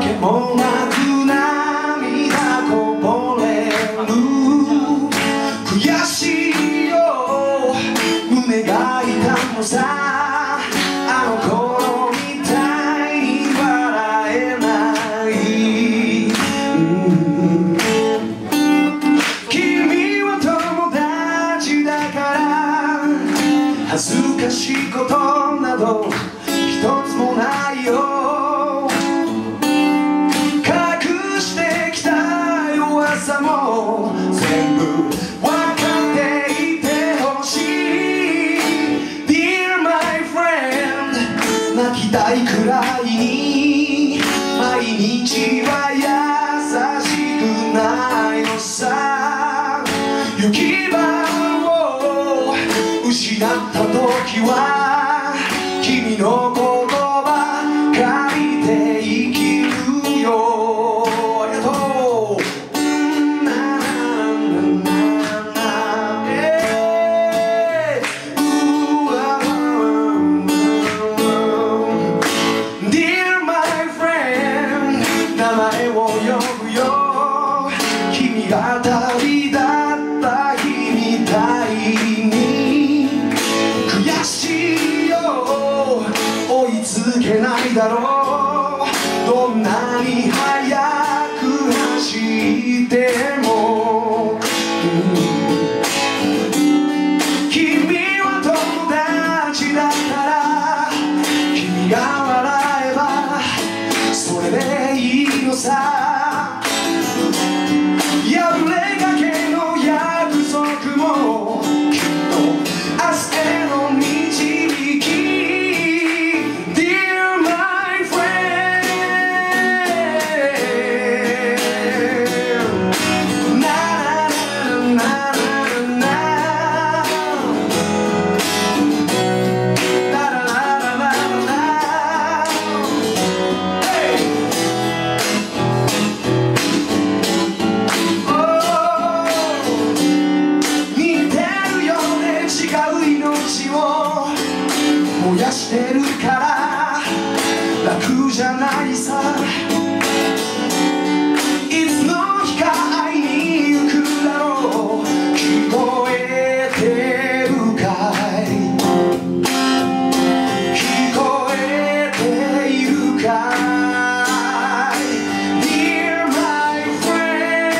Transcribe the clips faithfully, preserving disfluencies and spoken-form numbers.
けもなく涙こぼれる悔しいよ胸が痛むさあの頃みたいに笑えない、うん、君は友達だから恥ずかしいことなど一つもないよ隠してきた弱さも全部分かっていてほしい Dear my friend 泣きたいくらいに毎日は優しくないのさ行き場を失った時は君の言葉借りて生きるよありがとうDear my friend 名前を呼ぶよ君が旅立った日みたいに悔しいよ追いつけないだろうどんなに速く走っても、うん、君は友達だったら君が笑えばそれでいいのさ破れかけの約束もきっと明日への導き燃やしてるから楽じゃないさいつの日か会いに行くだろう聞こえてるかい聞こえているかい Dear my friend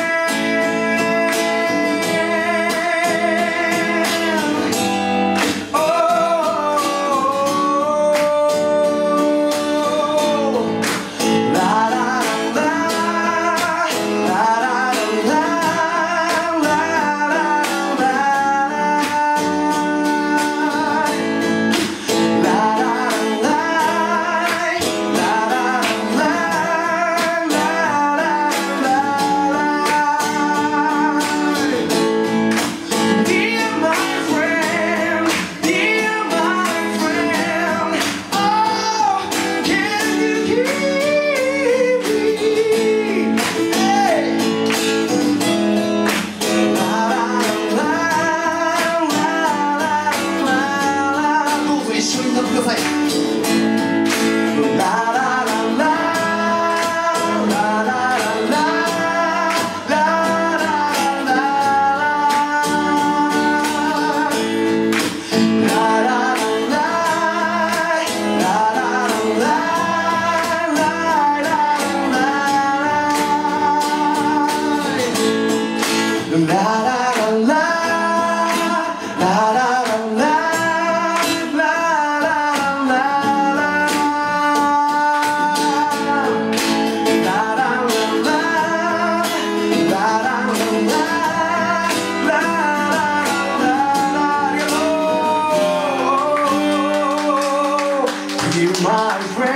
'Cause you're my friend.